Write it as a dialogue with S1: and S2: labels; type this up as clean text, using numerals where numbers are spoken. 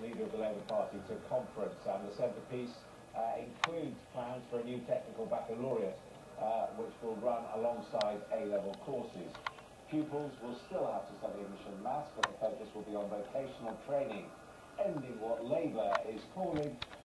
S1: leader of the Labour Party, to conference, and the centrepiece includes plans for a new technical baccalaureate, which will run alongside A-level courses. Pupils will still have to study English and maths, but the focus will be on vocational training, ending what Labour is calling